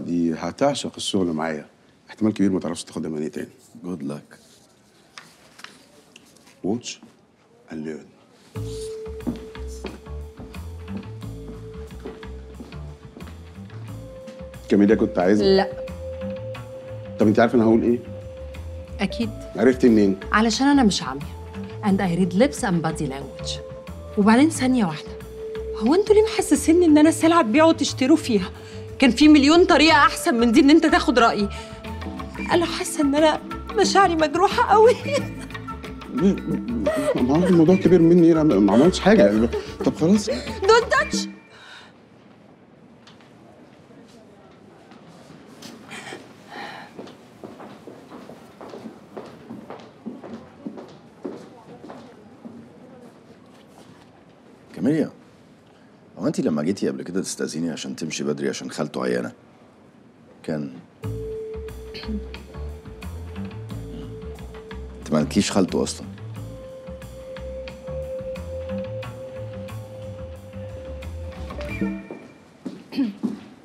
دي هتعشق الشغل معايا. احتمال كبير ما تعرفش تاخدها مني تاني. جود لك. واتش اند ليرن. كاميليا كنت عايزة؟ لا. طب انت عارفه انا هقول ايه؟ اكيد. عرفتي منين؟ علشان انا مش عاميه and I read lips and body language. وبعدين ثانيه واحده، هو انتوا ليه محسسيني ان انا سلعه تبيعوا وتشتروا فيها؟ كان في مليون طريقه احسن من دي ان انت تاخد رايي. انا حاسه ان انا مشاعري مجروحه قوي. ما هو الموضوع كبير مني، انا ما عملتش حاجه. طب خلاص. دونت تاتش. كاميليا، هو انت لما جيتي قبل كده تستأذيني عشان تمشي بدري عشان خالته عيانه كان انت ما قلتليش خالته اصلا؟